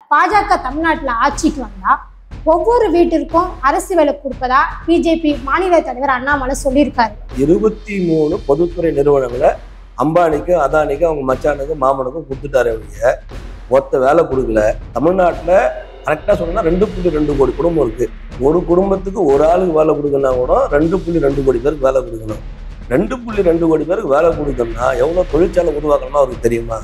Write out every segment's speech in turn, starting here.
பாஜக தமிழ்நாட்டில் ஆட்சிக்கு வந்தா ஒவ்வொரு வீட்டிற்கும் அரசு வேலை கொடுப்பதா பிஜேபி மாநில தலைவர் அண்ணாமலை சொல்லியிருக்காரு. 23 பொதுத்துறை நிறுவனங்களை அம்பானிக்கு அதானிக்கு அவங்க மச்சானுக்கு மாமனுக்கும் கொடுத்துட்டாரு. அவருடைய மொத்த வேலை கொடுக்கல. தமிழ்நாட்டில் கரெக்டாக சொன்னா 2.2 கோடி குடும்பம் இருக்கு. ஒரு குடும்பத்துக்கு ஒரு ஆளுக்கு வேலை கொடுக்கணும்னா கூட 2.2 கோடி பேருக்கு வேலை கொடுக்கணும். 2.2 கோடி பேருக்கு வேலை கொடுக்கணும்னா எவ்வளோ தொழிற்சாலை உருவாக்கணும்னா அவருக்கு தெரியுமா?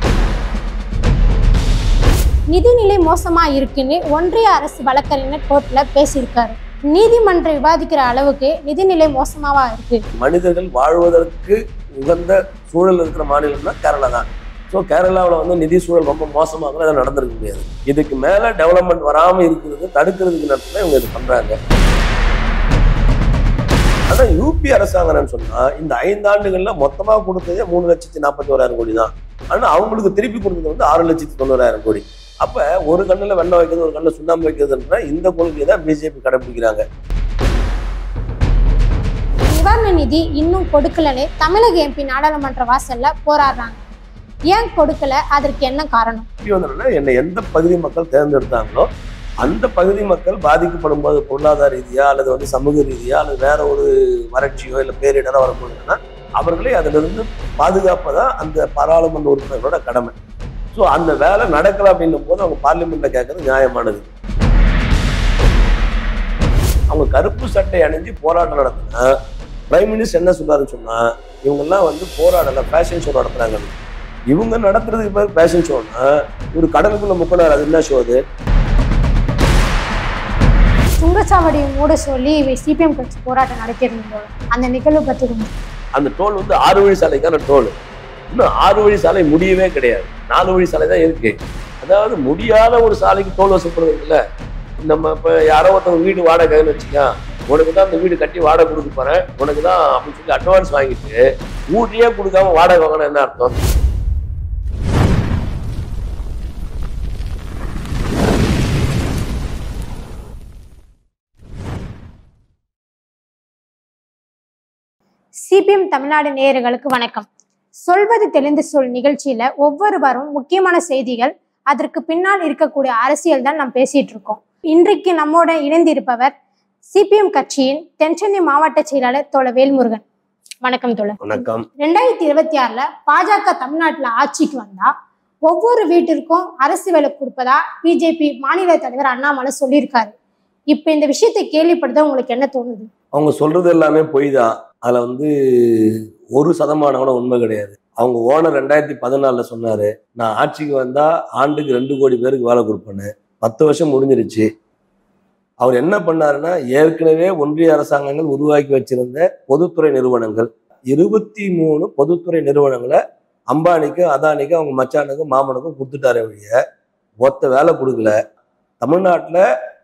நிதிநிலை மோசமா இருக்குன்னு ஒன்றிய அரசு வழக்கறிஞர் கோர்ட்ல பேசியிருக்காரு. நீதிமன்றம் விவாதிக்கிற அளவுக்கு நிதிநிலை மோசமாவா இருக்கு. மனிதர்கள் வாழ்வதற்கு உகந்த சூழல் இருக்கிற மாநிலம்னா கேரளா தான். ஸோ கேரளாவில் நிதி சூழல் ரொம்ப மோசமாக அதை நடந்திருக்க முடியாது. இதுக்கு மேலே டெவலப்மெண்ட் வராமல் இருக்கிறது தடுக்கிறதுக்கு நடத்துல இவங்க இது பண்ணுறாங்க. ஆனால் யூபி அரசாங்கம்னு சொன்னால் இந்த 5 ஆண்டுகளில் மொத்தமாக கொடுத்ததே 3,41,000 கோடி தான். ஆனால் அவங்களுக்கு திருப்பி கொடுத்தது 6,90,000 கோடி. அப்போ ஒரு கண்ணில் வெண்ணெய் வைக்கிறது ஒரு கண்ணில் சுண்ணாம்பு வைக்கிறதுன்ற இந்த கொள்கையை தான் பிஜேபி கடைபிடிக்கிறாங்க. நிவாரண நிதி இன்னும் கொடுக்கலன்னு தமிழக எம்பி நாடாளுமன்ற வாசல்ல போராடுறாங்க. ஏன் கொடுக்கல, அதற்கு என்ன காரணம்? என்னை எந்த பகுதி மக்கள் தேர்ந்தெடுத்தாங்களோ அந்த பகுதி மக்கள் பாதிக்கப்படும் போது பொருளாதார ரீதியா அல்லது சமூக ரீதியா அல்லது வேற ஒரு வறட்சியோ இல்லை பேரிடரோ வரப்போகுதுன்னா அவர்களே அதிலிருந்து பாதுகாப்பதான் அந்த பாராளுமன்ற உறுப்பினர்களோட கடமை. ஸோ அந்த வேலை நடக்கல அப்படின்னும் போது அவங்க பார்லிமெண்ட்ல கேட்கறது நியாயமானது. அவங்க கருப்பு சட்டை அணிஞ்சு போராட்டம் நடத்தினா பிரைம் மினிஸ்டர் என்ன சொல்றாருன்னு சொன்னா இவங்கெல்லாம் போராடல ஃபேஷன் ஷோ நடத்துறாங்க. இவங்க நடத்துறதுக்கு பேர் ஃபேஷன் ஷோன்னா ஒரு கடலுக்குள்ள முக்கினார். அது என்ன ஷோ? அது சுங்கச்சாவடி மூட சொல்லி சிபிஎம் கட்சி போராட்டம் நடத்தியிருந்தோம். அந்த நிகழ்வு பற்றி அந்த டோல் 6 வழி சாலைக்கான டோல். இன்னும் 6 வழி சாலை முடியவே கிடையாது. 4 வழி சாலை தான் இருக்கு. அதாவது முடியாத ஒரு சாலைக்கு டோல் வசூல்படுறது இல்லை. நம்ம இப்போ யாரோ ஒருத்தவங்க வீடு வாடகைன்னு வச்சுக்கா, உனக்கு தான் அந்த வீடு கட்டி வாடகை கொடுக்க போறேன் உனக்கு தான் அப்படின்னு சொல்லி அட்வான்ஸ் வாங்கிட்டு வீட்டையே கொடுக்காம வாடகை வாங்கினா என்ன அர்த்தம்? சிபிஎம் தமிழ்நாடு நேயர்களுக்கு வணக்கம். சொல்வது தெளிந்து சொல் நிகழ்ச்சியில ஒவ்வொரு வாரம் முக்கியமான செய்திகள், அதற்கு பின்னால் இருக்கக்கூடிய அரசியல் தான் நாம் பேசிட்டு இருக்கோம். இன்றைக்கு நம்மோட இணைந்து இருப்பவர் சிபிஎம் கட்சியின் தென்சென்னை மாவட்ட செயலாளர் தோழர் வேல்முருகன். வணக்கம் தோழர். வணக்கம். 2026 பாஜக தமிழ்நாட்டில் ஆட்சிக்கு வந்தா ஒவ்வொரு வீட்டிற்கும் அரசு வேலை கொடுப்பதா பிஜேபி மாநில தலைவர் அண்ணாமலை சொல்லியிருக்காரு. இப்ப இந்த விஷயத்தை கேள்விப்படுத்த உங்களுக்கு என்ன தோணுது? அவங்க சொல்றது எல்லாமே பொய் தான். அதுல 1% கூட உண்மை கிடையாது. அவங்க ஓனர் 2014 சொன்னாரு, நான் ஆட்சிக்கு வந்தா ஆண்டுக்கு 2 கோடி பேருக்கு வேலை கொடுப்பேன்னு. 10 வருஷம் முடிஞ்சிருச்சு. அவர் என்ன பண்ணாருன்னா ஏற்கனவே ஒன்றிய அரசாங்கங்கள் உருவாக்கி வச்சிருந்த பொதுத்துறை நிறுவனங்கள் 23 பொதுத்துறை நிறுவனங்களை அம்பானிக்கு அதானிக்கு அவங்க மச்சானுக்கும் மாமனுக்கும் கொடுத்துட்டாரு. வழிய மொத்த வேலை கொடுக்கல. தமிழ்நாட்டில்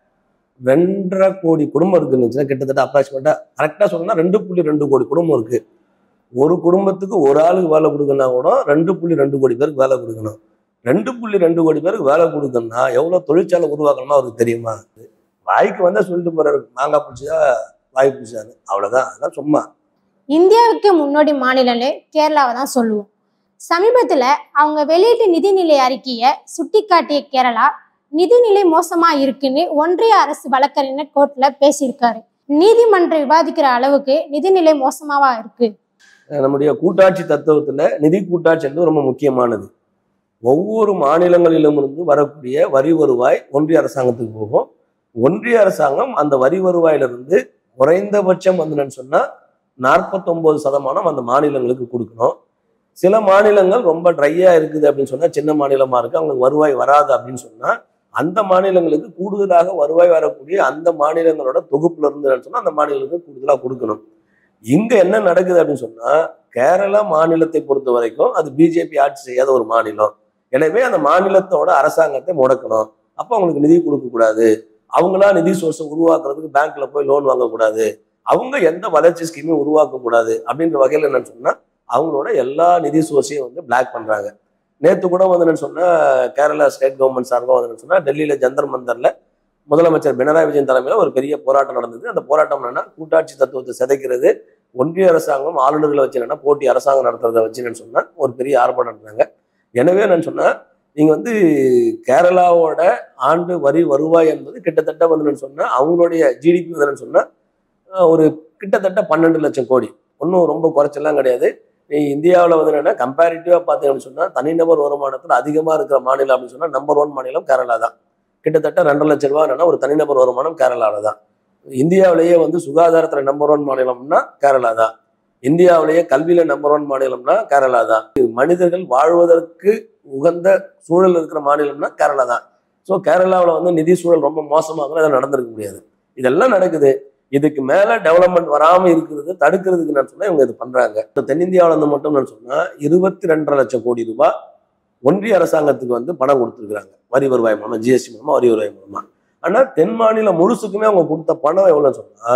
2.5 கோடி குடும்பம் இருக்குன்னு கிட்டத்தட்ட அப்ராக்சிமேட்டா கரெக்டாக சொன்னா 2.2 கோடி குடும்பம் இருக்கு. ஒரு குடும்பத்துக்கு ஒரு ஆளுக்கு வேலை கொடுக்கணும்னா கூட 2.2 கோடி பேருக்கு வேலை கொடுக்கணும். 2.2 கோடி பேருக்கு வேலை கொடுக்கணும்னா எவ்வளோ தொழிற்சாலை உருவாக்கணுமா அவருக்கு தெரியுமா? வாய்க்கு வந்தா சொல்லிட்டு போறாரு, மாங்காய் பிடிச்சா வாய் பிடிச்சாரு, அவ்வளவுதான். அதான் சும்மா. இந்தியாவுக்கு முன்னோடி மாநிலம்னு கேரளாவை தான் சொல்லுவோம். சமீபத்துல அவங்க வெளியிட்ட நிதிநிலை அறிக்கையை சுட்டிக்காட்டிய கேரளா நிதிநிலை மோசமா இருக்குன்னு ஒன்றிய அரசு வழக்கறிஞர் கோர்ட்ல பேசியிருக்காரு. நீதிமன்றம் விவாதிக்கிற அளவுக்கு நிதிநிலை மோசமாவா இருக்கு. நம்முடைய கூட்டாட்சி தத்துவத்துல நிதி கூட்டாட்சி என்பது ரொம்ப முக்கியமானது. ஒவ்வொரு மாநிலங்களிலும் இருந்து வரக்கூடிய வரி வருவாய் ஒன்றிய அரசாங்கத்துக்கு போகும். ஒன்றிய அரசாங்கம் அந்த வரி வருவாயிலிருந்து குறைந்தபட்சம் சொன்னா 49% அந்த மாநிலங்களுக்கு கொடுக்கணும். சில மாநிலங்கள் ரொம்ப ட்ரையா இருக்குது அப்படின்னு சொன்னா, சின்ன மாநிலமா இருக்கு, அவங்களுக்கு வருவாய் வராது அப்படின்னு சொன்னா அந்த மாநிலங்களுக்கு கூடுதலாக வருவாய் வரக்கூடிய அந்த மாநிலங்களோட தொகுப்புல இருந்து சொன்னா அந்த மாநிலங்களுக்கு கூடுதலாக கொடுக்கணும். இங்க என்ன நடக்குது அப்படின்னு சொன்னா, கேரளா மாநிலத்தை பொறுத்த வரைக்கும் அது பிஜேபி ஆட்சி செய்யாத ஒரு மாநிலம். எனவே அந்த மாநிலத்தோட அரசாங்கத்தை முடக்கணும். அப்போ அவங்களுக்கு நிதி கொடுக்க கூடாது. அவங்களா நிதி சோர்ஸை உருவாக்குறதுக்கு பேங்க்ல போய் லோன் வாங்கக்கூடாது. அவங்க எந்த வளர்ச்சி ஸ்கீமையும் உருவாக்க கூடாது அப்படின்ற வகையில் என்னன்னு சொன்னா அவங்களோட எல்லா நிதி சோர்ஸையும் பிளாக் பண்றாங்க. நேற்று கூட என்னன்னு சொன்னா கேரளா ஸ்டேட் கவர்மெண்ட் சார்பாக சொன்னா டெல்லியில ஜந்தர் மந்தர்ல முதலமைச்சர் பினராயி விஜயன் தலைமையில ஒரு பெரிய போராட்டம் நடந்தது. அந்த போராட்டம் என்னன்னா கூட்டாட்சி தத்துவத்தை சிதைக்கிறது, ஒன்றிய அரசாங்கம் ஆளுநர்களை வச்சு என்னன்னா போட்டி அரசாங்கம் நடத்துறதை வச்சுன்னு சொன்னா ஒரு பெரிய ஆர்ப்பாட்டம் நடத்துறாங்க. எனவே என்னன்னு சொன்னா நீங்க வந்து கேரளாவோட ஆண்டு வரி வருவாய் என்பது கிட்டத்தட்ட வந்து சொன்னா அவங்களுடைய ஜிடிபி வந்து சொன்னா ஒரு கிட்டத்தட்ட 12 லட்சம் கோடி. ஒன்றும் ரொம்ப குறைச்செல்லாம் கிடையாது. நீ இந்தியாவில் வந்து என்னன்னா கம்பேரிட்டிவா பார்த்தீங்கன்னு சொன்னா தனிநபர் வருமானத்தில் அதிகமா இருக்கிற மாநிலம் அப்படின்னு சொன்னா நம்பர் 1 மாநிலம் கேரளா தான். கிட்டத்தட்ட 2 லட்சம் ரூபாய் என்னன்னா ஒரு தனிநபர் வருமானம் கேரளாவில் தான். இந்தியாவிலேயே வந்து சுகாதாரத்துல நம்பர் 1 மாநிலம்னா கேரளா தான். இந்தியாவிலேயே கல்வியில நம்பர் 1 மாநிலம்னா கேரளா தான். மனிதர்கள் வாழ்வதற்கு உகந்த சூழல் இருக்கிற மாநிலம்னா கேரளா தான். ஸோ கேரளாவில் வந்து நிதி சூழல் ரொம்ப மோசமாக அதை நடந்திருக்க முடியாது. இதெல்லாம் நடக்குது. இதுக்கு மேல டெவலப்மெண்ட் வராம இருக்கிறது தடுக்கிறதுக்கு நான் சொன்னா இவங்க இது பண்றாங்க. தென்னிந்தியாவில இருந்து மட்டும் நான் சொன்னா 22.5 லட்சம் கோடி ரூபாய் ஒன்றிய அரசாங்கத்துக்கு வந்து பணம் கொடுத்துருக்காங்க வரி வருவாய் மூலமா, ஜிஎஸ்டி மூலமா, வரி வருவாய் மூலமா. ஆனா தென் மாநிலம் முழுசுக்குமே அவங்க கொடுத்த பணம் எவ்வளவுன்னு சொன்னா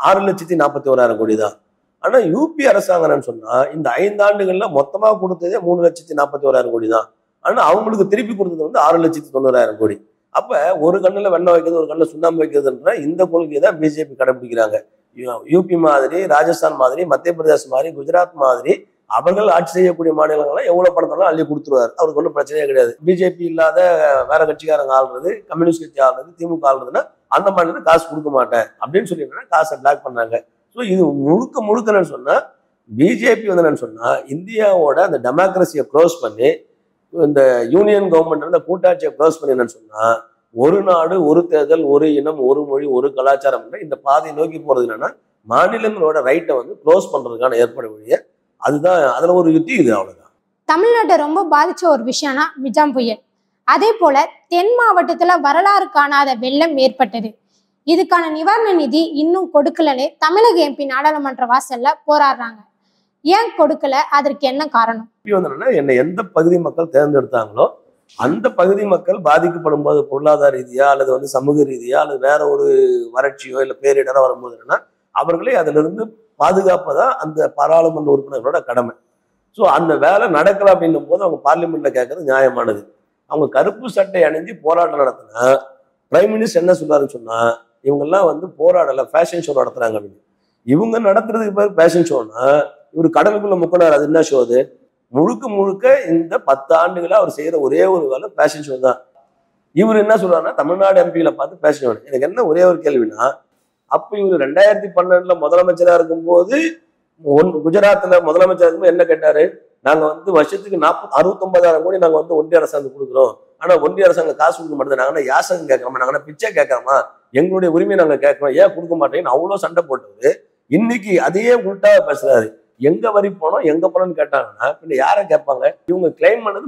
6,41,000 கோடி தான். ஆனா யூபி அரசாங்கம் சொன்னா இந்த 5 ஆண்டுகள்ல மொத்தமா கொடுத்ததே 3,41,000 கோடி தான். ஆனா அவங்களுக்கு திருப்பி கொடுத்தது வந்து 6,90,000 கோடி. அப்ப ஒரு கண்ணுல வெண்ணெய் வைக்கிறது, ஒரு கண்ணுல சுண்ணாம்பு வைக்கிறதுன்ற இந்த கொள்கையை தான் பிஜேபி கடைபிடிக்கிறாங்க. யூபி மாதிரி, ராஜஸ்தான் மாதிரி, மத்திய பிரதேச மாதிரி, குஜராத் மாதிரி அவர்கள் ஆட்சி செய்யக்கூடிய மாநிலங்கள்லாம் எவ்வளவு பணத்தாலும் அள்ளி கொடுத்துருவாரு. அவருக்கு ஒன்றும் பிரச்சனையே கிடையாது. பிஜேபி இல்லாத வேற கட்சிக்காரங்க ஆள்றது, கம்யூனிஸ்ட் கட்சி ஆள்றது, திமுக ஆள்றதுன்னா அந்த மாநிலத்துக்கு காசு கொடுக்க மாட்டேன் அப்படின்னு சொல்லிட்டு காசை பிளாக் பண்ணாங்க. ஸோ இது முழுக்க முழுக்கன்னு சொன்னா பிஜேபி வந்து என்னன்னு சொன்னா இந்தியாவோட அந்த டெமோக்ரஸியை க்ளோஸ் பண்ணி இந்த யூனியன் கவர்மெண்ட் அந்த கூட்டாட்சியை க்ளோஸ் பண்ணி என்னன்னு சொன்னா ஒரு நாடு, ஒரு தேர்தல், ஒரு இனம், ஒரு மொழி, ஒரு கலாச்சாரம் இந்த பாதையை நோக்கி போறது என்னன்னா மாநிலங்களோட ரைட்டை வந்து க்ளோஸ் பண்றதுக்கான ஏற்பாடு வழிய அதுதான். அதுல ஒரு யுத்தி இது. அவ்வளவுதான். தமிழ்நாட்டை ரொம்ப பாதிச்ச ஒரு விஷயம்னா மிஜாம் புயல். அதே போல தென் மாவட்டத்துல வரலாறு காணாத வெள்ளம் ஏற்பட்டது. இதுக்கான நிவாரண நிதி இன்னும் கொடுக்கலன்னு தமிழக எம்பி நாடாளுமன்ற வாசல்ல போராடுறாங்க. ஏன் கொடுக்கல? அதற்கு என்ன காரணம்? என்ன எந்த பகுதி மக்கள் தேர்ந்தெடுத்தாங்களோ அந்த பகுதி மக்கள் பாதிக்கப்படும் போது பொருளாதார ரீதியா அல்லது வந்து சமூக ரீதியா அல்லது வேற ஒரு வறட்சியோ இல்லை பேரிடரோ வரும்போது என்னன்னா அவர்களே அதுல இருந்து பாதுகாப்பதான் அந்த பாராளுமன்ற உறுப்பினர்களோட கடமை. ஸோ அந்த வேலை நடக்கல அப்படின்னும் போது அவங்க பார்லிமெண்ட்ல கேட்கறது நியாயமானது. அவங்க கருப்பு சட்டை அணிஞ்சு போராட்டம் நடத்தினா பிரைம் மினிஸ்டர் என்ன சொல்றாருன்னு சொன்னா இவங்கெல்லாம் வந்து போராடல, ஃபேஷன் ஷோ நடத்துறாங்க அப்படின்னு. இவங்க நடத்துறதுக்கு பேர் ஃபேஷன் ஷோனா இவர் கடலுக்குள்ள முக்கினார். அது என்ன ஷோ? அது முழுக்க முழுக்க இந்த 10 ஆண்டுகளா அவர் செய்யற ஒரே ஒரு வேலை ஃபேஷன் ஷோ தான். இவர் என்ன சொல்றாருன்னா தமிழ்நாடு எம்பியில பார்த்து ஃபேஷன் ஷோ. எனக்கு என்ன ஒரே ஒரு கேள்வினா, அப்ப இவர் 2012 முதலமைச்சரா இருக்கும்போது குஜராத்ல முதலமைச்சர் இருக்கும்போது என்ன கேட்டாரு? நாங்க வந்து வருஷத்துக்கு 69,000 கோடி நாங்க வந்து ஒன்றிய அரசாங்கம் கொடுக்குறோம். ஆனா ஒன்றிய அரசாங்கம் காசு கொடுக்க மாட்டேது. நாங்கன்னா யாசகம் கேட்கறோமா, நாங்கன்னா பிச்சை கேட்கறோமா, எங்களுடைய உரிமையை நாங்க கேட்கறோம், ஏன் கொடுக்க மாட்டேங்கன்னு அவ்வளவு சண்டை போட்டது. இன்னைக்கு அதையே உள்டாவா பேசுறாரு. எங்க வரி போனோம், எங்க போனோம்னு கேட்டாங்கன்னா பின்ன யாரை கேட்பாங்க? இவங்க கிளைம் பண்ணது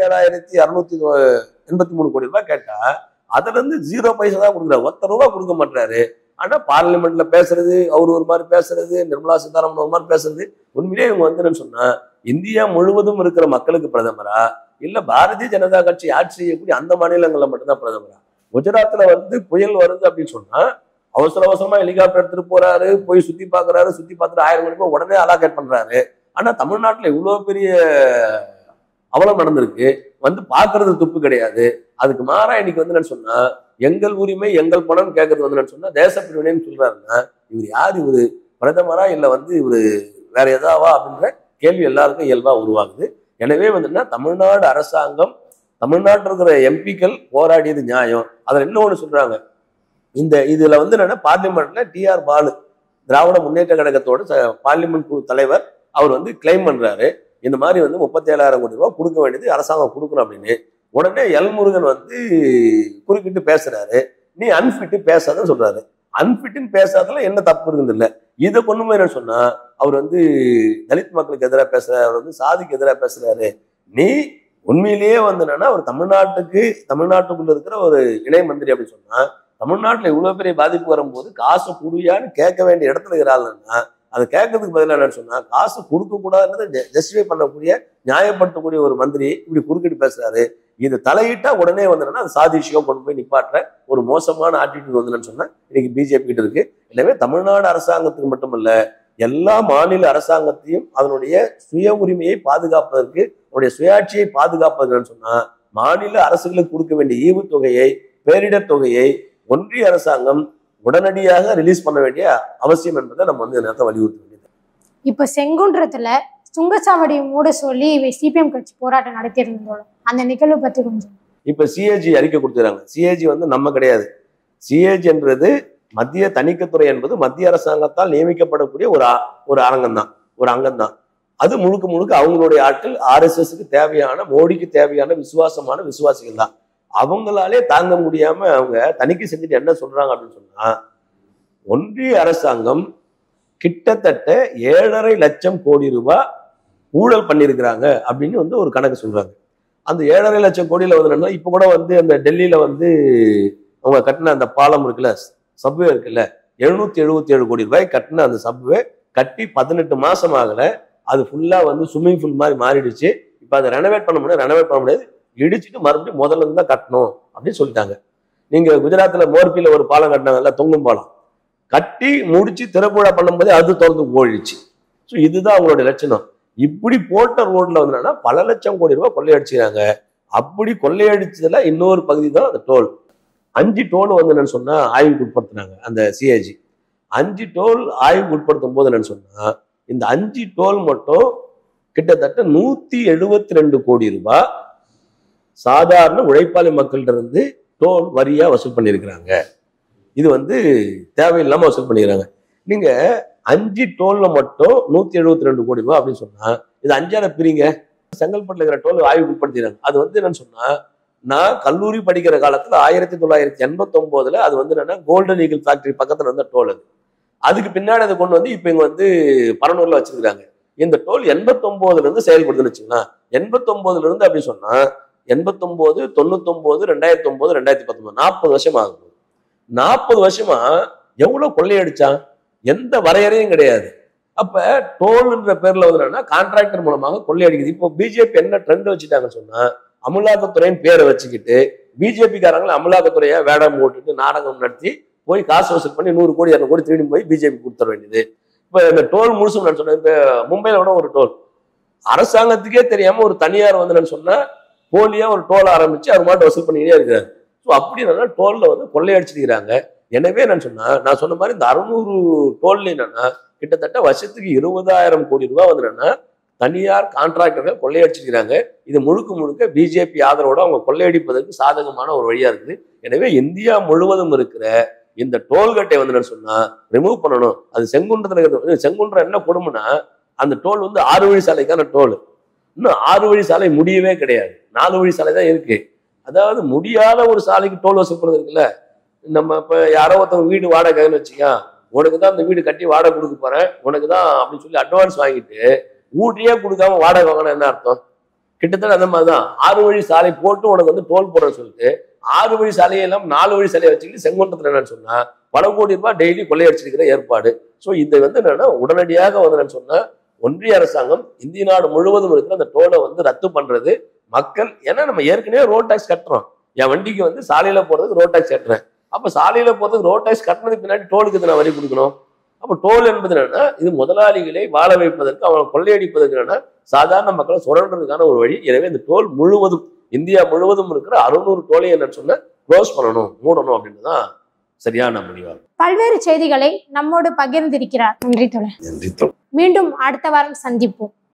37,683 கோடி ரூபாய் கேட்டா அதுல இருந்து 0 பைசா தான் கொடுக்குறாரு. 1 ரூபாய் கொடுக்க மாட்டாரு. ஆனா பார்லிமெண்ட்ல பேசுறது, அவர் ஒரு மாதிரி பேசுறது, நிர்மலா சீதாராமன் ஒரு மாதிரி பேசுறது, உண்மையிலேயே இவங்க வந்து சொன்னா இந்தியா முழுவதும் இருக்கிற மக்களுக்கு பிரதமரா இல்ல பாரதிய ஜனதா கட்சி ஆட்சி செய்யக்கூடிய அந்த மாநிலங்கள்ல மட்டும்தான் பிரதமரா? குஜராத்ல வந்து புயல் வருது அப்படின்னு சொன்னா அவசர அவசரமா ஹெலிகாப்டர் எடுத்துட்டு போறாரு, போய் சுத்தி பாக்குறாரு, சுத்தி பார்த்துட்டு 1000 கோடி ரூபாய் உடனே அலாகேட் பண்றாரு. ஆனா தமிழ்நாட்டுல இவ்வளவு பெரிய அவலம் நடந்திருக்கு, வந்து பாக்குறது துப்பு கிடையாது. அதுக்கு மாறா இன்னைக்கு வந்து என்ன சொன்னா எங்கள் உரிமை எங்கள் பணம் கேட்கறது வந்து என்ன சொன்னா தேசப்பிரிவினைன்னு சொல்றாருன்னா இவர் யார்? இவரு பிரதமரா இல்ல வந்து இவரு வேற எதாவா அப்படின்ற கேள்வி எல்லாருக்கும் இயல்பா உருவாகுது. எனவே வந்துன்னா தமிழ்நாடு அரசாங்கம், தமிழ்நாட்டில் இருக்கிற எம்பிக்கள் போராடியது நியாயம். அதுல இன்னொன்னு சொல்றாங்க, இந்த இதுல வந்து என்னன்னா பார்லிமெண்ட்ல டிஆர் பாலு திராவிட முன்னேற்ற கழகத்தோட பார்லிமெண்ட் குழு தலைவர் அவர் வந்து கிளைம் பண்றாரு, இந்த மாதிரி வந்து 37,000 கோடி ரூபாய் கொடுக்க வேண்டியது அரசாங்கம் கொடுக்கணும் அப்படின்னு. உடனே எல் முருகன் வந்து குறுக்கிட்டு பேசுறாரு, நீ அன்பிட்டு பேசாதன்னு சொல்றாரு. அன்பிட்டுன்னு பேசாததுல என்ன தப்பு இருக்குது இல்லை. இதை கொண்டு போய் என்ன சொன்னா அவர் வந்து தலித் மக்களுக்கு எதிராக பேசுறாரு, அவர் வந்து சாதிக்கு எதிராக பேசுறாரு. நீ உண்மையிலேயே வந்து என்னன்னா ஒரு தமிழ்நாட்டுக்குள்ள இருக்கிற ஒரு இணை மந்திரி அப்படின்னு சொன்னா தமிழ்நாட்டுல இவ்வளவு பெரிய பாதிப்பு வரும்போது காசு குடியான்னு கேட்க வேண்டிய இடத்துல இருக்கிறாங்கன்னா அதை கேட்கறதுக்கு பதிலாக என்னன்னு சொன்னா காசு கொடுக்க கூடாதுன்றதை ஜஸ்டிஃபை பண்ணக்கூடிய நியாயப்படுத்தக்கூடிய ஒரு மந்திரி இப்படி குறுக்கிட்டு பேசுறாரு. இது தலையிட்டா உடனே வந்துன்னா அது சாதி விஷயம் கொண்டு போய் நிப்பாட்டுற ஒரு மோசமான ஆட்டிடியூட் வந்துன்னு சொன்னா இன்னைக்கு பிஜேபி கிட்ட இருக்கு. எனவே தமிழ்நாடு அரசாங்கத்துக்கு மட்டுமல்ல எல்லா மாநில அரசாங்கத்தையும் அதனுடைய சுய உரிமையை பாதுகாப்பதற்கு, அவருடைய சுயாட்சியை பாதுகாப்பதற்கு சொன்னா மாநில அரசுகளுக்கு கொடுக்க வேண்டிய ஈவுத்தொகையை, பேரிடர் தொகையை ஒன்றிய அரசாங்கம் உடனடியாக ரிலீஸ் பண்ண வேண்டிய அவசியம் என்பதை நம்ம வந்து நேரத்தை வலியுறுத்த வேண்டியது. இப்ப செங்குன்றத்துல சுங்கச்சாவடி மூட சொல்லி சிபிஎம் கட்சி போராட்டம் நடத்தியிருந்தோம். அந்த நிகழ்வு பற்றி கொஞ்சம். இப்ப சிஏஜி அறிக்கை கொடுத்துறாங்க. சிஏஜி நம்ம கிடையாது. சிஏஜின்றது மத்திய தணிக்கைத்துறை என்பது மத்திய அரசாங்கத்தால் நியமிக்கப்படக்கூடிய ஒரு அங்கம் தான். அது முழுக்க முழுக்க அவங்களுடைய ஆட்கள் RSSக்கு தேவையான, மோடிக்கு தேவையான விசுவாசிகள் தான். அவங்களாலே தாங்க முடியாம அவங்க தணிக்கை செஞ்சுட்டு என்ன சொல்றாங்க அப்படின்னு சொன்னா, ஒன்றிய அரசாங்கம் கிட்டத்தட்ட 7.5 லட்சம் கோடி ரூபாய் ஊழல் பண்ணியிருக்கிறாங்க அப்படின்னு ஒரு கணக்கு சொல்றாங்க. அந்த 7.5 லட்சம் கோடியில என்னன்னா, இப்ப கூட அந்த டெல்லியில அவங்க கட்டின அந்த பாலம் இருக்குல்ல, சப்வே இருக்குல்ல, 777 கோடி ரூபாய் கட்டின அந்த சப்வே கட்டி 18 மாசம் ஆகல. அது ஃபுல்லா ஸ்விம்மிங் பூல் மாதிரி மாறிடுச்சு. இப்ப அதை ரெனோவேட் பண்ண முடியாது, இடிச்சுட்டு மறுபடியும் முதல்ல இருந்து தான் கட்டணும் அப்படின்னு சொல்லிட்டாங்க. நீங்க குஜராத்ல மோர்பியில ஒரு பாலம் கட்டினாங்கல்ல, தொங்கும் பாலம், கட்டி முடிச்சு திறப்புழா பண்ணும்போது அது திறந்து போயிடுச்சு. ஸோ இதுதான் அவங்களுடைய லட்சணம். இப்படி போட்ட ரோட்ல என்னன்னா பல லட்சம் கோடி ரூபாய் கொள்ளையடிச்சுக்கிறாங்க. அப்படி கொள்ளையடிச்சதுல இன்னொரு பகுதி தான் அந்த டோல். 5 டோல் என்னன்னு சொன்னா ஆய்வுக்கு உட்படுத்தினாங்க அந்த சிஏஜி. 5 டோல் ஆய்வுக்கு உட்படுத்தும் போது என்னன்னு சொன்னா, இந்த 5 டோல் மட்டும் கிட்டத்தட்ட 172 கோடி ரூபாய் சாதாரண உழைப்பாளி மக்கள்கிட்ட இருந்து டோல் வரியா வசூல் பண்ணியிருக்கிறாங்க. இது தேவையில்லாம வசூல் பண்ணிக்கிறாங்க. நீங்க 5 டோல்ல மட்டும் 172 கோடி ரூபாய் அப்படின்னு சொன்னா, இது 5 பிரிங்க. செங்கல்பட்டுல இருக்கிற டோல் ஆய்வுக்கு உட்படுத்திடுறாங்க. அது என்னன்னு சொன்னா, நான் கல்லூரி படிக்கிற காலத்துல 1989 அது என்னன்னா கோல்டன் ஈகிள் ஃபேக்டரி பக்கத்துல இருந்த டோல். அதுக்கு பின்னாடி அதை கொண்டு இப்ப இங்க பரனூர்ல வச்சிருக்காங்க. இந்த டோல் 89 இருந்து செயல்படுதுன்னு வச்சுக்கலாம். 89 இருந்து அப்படி சொன்னா 89, 99, 2009, 2019 40 வருஷம் ஆகுது. 40 வருஷமா எவ்வளவு கொள்ளையடிச்சான்? எந்த வரையறையும் கிடையாது. அப்ப டோல்ன்ற பேர்ல என்னன்னா கான்ட்ராக்டர் மூலமாக கொள்ளையடிக்குது. இப்போ பிஜேபி என்ன ட்ரெண்ட் வச்சுட்டாங்கன்னு சொன்னா, அமலாக்கத்துறையின் பேரை வச்சுக்கிட்டு பிஜேபிக்காரங்களை அமலாக்கத்துறையை வேடம் போட்டுட்டு நாடகம் நடத்தி போய் காசு வசூல் பண்ணி 100 கோடி 200 கோடி திரும்பி போய் பிஜேபி கொடுத்துட வேண்டியது. இப்ப இந்த டோல் முழுசும் நான் சொன்னேன். இப்ப மும்பையில கூட ஒரு டோல் அரசாங்கத்துக்கே தெரியாம ஒரு தனியார் சொன்னா போலியா ஒரு டோல் ஆரம்பிச்சு அவர் மாட்டு வசூல் பண்ணிக்கிட்டே இருக்கிறாரு. ஸோ அப்படின்னா டோல்ல கொள்ளையடிச்சிருக்கிறாங்க. எனவே நான் சொன்ன மாதிரி இந்த 600 டோல்ல என்னன்னா கிட்டத்தட்ட வருஷத்துக்கு 20,000 கோடி ரூபாய் என்னன்னா தனியார் கான்ட்ராக்டர்கள் கொள்ளையடிச்சிருக்கிறாங்க. இது முழுக்க முழுக்க பிஜேபி ஆதரவோட அவங்க கொள்ளையடிப்பதற்கு சாதகமான ஒரு வழியா இருக்குது. எனவே இந்தியா முழுவதும் இருக்கிற இந்த டோல்கட்டை சொன்னா ரிமூவ் பண்ணணும். அது செங்குன்றத்துல இருக்கிறது. செங்குன்றம் என்ன கொடுமைன்னா, அந்த டோல் 6 வழி சாலைக்கான டோல். இன்னும் 6 வழி சாலை முடியவே கிடையாது. 4 வழி சாலை தான் இருக்கு. அதாவது முடியாத ஒரு சாலைக்கு டோல் வசூல் பண்ணுறது இருக்குல்ல. நம்ம இப்ப யாரோ ஒருத்தவங்க வீடு வாடகைன்னு வச்சுக்கா, உனக்கு தான் அந்த வீடு கட்டி வாடகை கொடுக்க போறேன், உனக்கு தான் அப்படின்னு சொல்லி அட்வான்ஸ் வாங்கிட்டு ஊட்டியே கொடுக்காம வாடகை வாங்கினா என்ன அர்த்தம்? கிட்டத்தட்ட அந்த மாதிரிதான் 6 வழி சாலை போட்டு உனக்கு டோல் போடுறேன்னு சொல்லிட்டு 6 வழி சாலையை எல்லாம் 4 வழி சாலையை வச்சுக்கிட்டு செங்குன்றத்துல என்னன்னு சொன்னா பல கோடி ரூபாய் டெய்லி கொள்ளையடிச்சிருக்கிற ஏற்பாடு. ஸோ இது என்னன்னா உடனடியாக சொன்னா ஒன்றிய அரசாங்கம் இந்திய நாடு முழுவதும் இருக்கிற அந்த டோலை ரத்து பண்றது. மக்கள் ஏன்னா நம்ம ஏற்கனவே ரோட் டாக்ஸ் கட்டுறோம். என் வண்டிக்கு சாலையில போறதுக்கு ரோட் டாக்ஸ் கட்டுறேன். அப்ப சாலையில போறதுக்கு ரோட் டாக்ஸ் கட்டினதுக்கு பின்னாடி டோலுக்கு நான் வரி கொடுக்கணும். அப்ப டோல் என்பது என்னன்னா இது முதலாளிகளை வாழ வைப்பதற்கு, அவங்களை கொள்ளையடிப்பதற்கு என்னன்னா சாதாரண மக்களை சுரண்டுறதுக்கான ஒரு வழி. எனவே இந்த டோல் முழுவதும் இந்தியா முழுவதும் இருக்கிற 600 டோலை என்னன்னு சொன்னா க்ளோஸ் பண்ணணும், மூடணும் அப்படின்றதுதான் சரியான முடிவாகும். பல்வேறு செய்திகளை நம்மோடு பகிர்ந்திருக்கிறார். நன்றி தோழர். நன்றி தோழர். மீண்டும் அடுத்த வாரம் சந்திப்போம்.